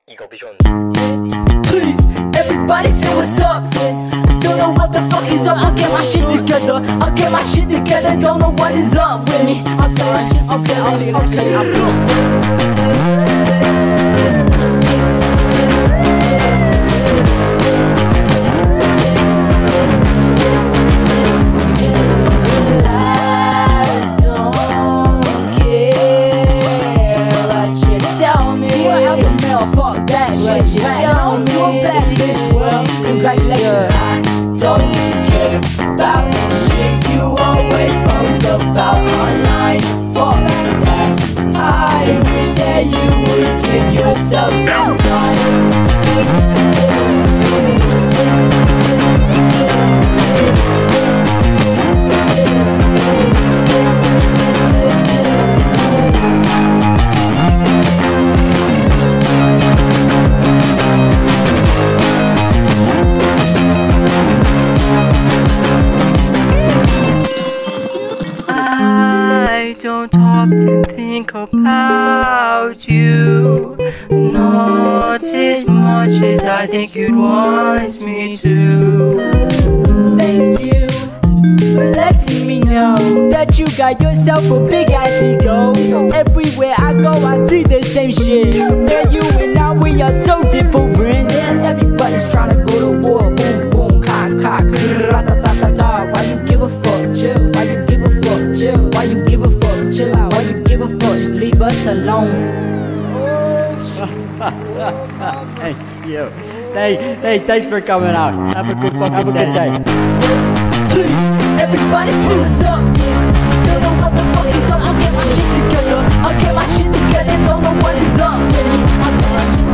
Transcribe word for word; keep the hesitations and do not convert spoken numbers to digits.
이거 pigeon. Please, everybody say what's up. Don't know what the fuck is up. I'll get my shit together. I'll get my shit together. Don't know what is up with me. I'll get my shit up there. I'll leave that shit up. Fuck that shit, you tell me. You're a bad bitch, well, congratulations. I don't care about the shit you always post about online. Fuck that. I wish that you would give yourself some time. I don't often think about you, not as much as I think you'd want me to. Thank you for letting me know that you got yourself a big ass ego. Everywhere I go I see the same shit. Man, you and I, we are so different. And everybody's trying to go to war. Boom boom, cock cock, ra-ta-ta-ta-ta. Why you give a fuck? Chill. Why you give a fuck? Chill. Why you give a fuck? Chill out. Why you give a fuck? Just leave us alone. Thank you. Hey, hey, thanks for coming out. Have a good fucking Have a good day. Please, everybody see what's up. Don't know what the fuck is up. I'll get my shit together. I'll get my shit together. Don't know what is up with me. I'll get my shit